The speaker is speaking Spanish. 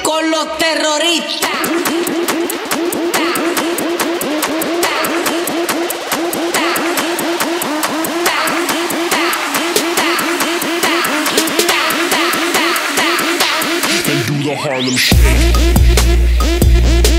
con los terroristas. And do the Harlem Shake.